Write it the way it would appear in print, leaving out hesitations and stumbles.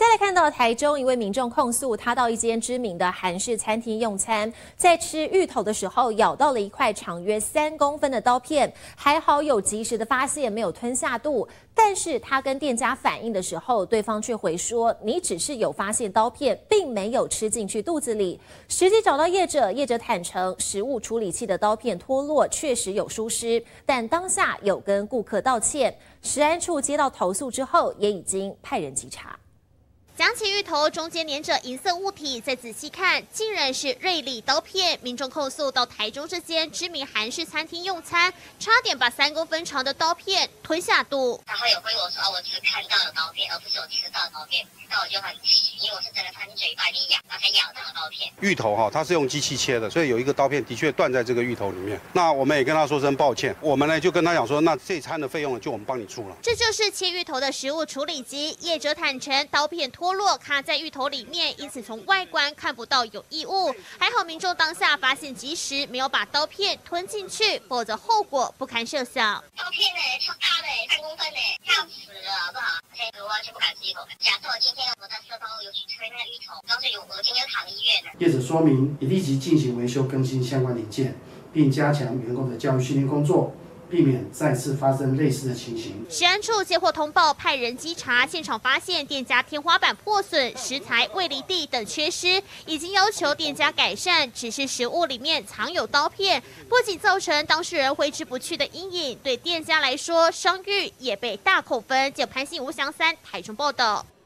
再来看到台中一位民众控诉，他到一间知名的韩式餐厅用餐，在吃芋头的时候咬到了一块长约3公分的刀片，还好有及时的发现，没有吞下肚。但是他跟店家反映的时候，对方却回说：“你只是有发现刀片，并没有吃进去肚子里。”实际找到业者，业者坦诚，食物处理器的刀片脱落确实有疏失，但当下有跟顾客道歉。食安处接到投诉之后，也已经派人稽查。 夹起芋头，中间粘着银色物体，再仔细看，竟然是锐利刀片。民众控诉到台中这间知名韩式餐厅用餐，差点把3公分长的刀片吞下肚。 然后有回我说，我只是看到了刀片，而不是有吃到刀片。那我就很气，因为我是真的看嘴巴里咬，然后才咬到刀片。 芋头它是用机器切的，所以有一个刀片的确断在这个芋头里面。那我们也跟他说声抱歉，我们呢就跟他讲说，那这餐的费用就我们帮你出了。 这就是切芋头的食物处理机，业者坦诚刀片脱落卡在芋头里面，因此从外观看不到有异物。还好民众当下发现及时，没有把刀片吞进去，否则后果不堪设想。 刀片呢，超大的，3公分呢，要死了好不好？所以我完全不敢吃芋头。假设我今天我在社包有去吹那个芋头，然后我今天躺医院了。 业者说明，已立即进行维修更新相关零件，并加强员工的教育训练工作，避免再次发生类似的情形。 食安处接获通报，派人稽查，现场发现店家天花板破损、食材未离地等缺失，已经要求店家改善。只是食物里面藏有刀片，不仅造成当事人挥之不去的阴影，对店家来说，商誉也被大扣分。就潘信吴祥3台中报道。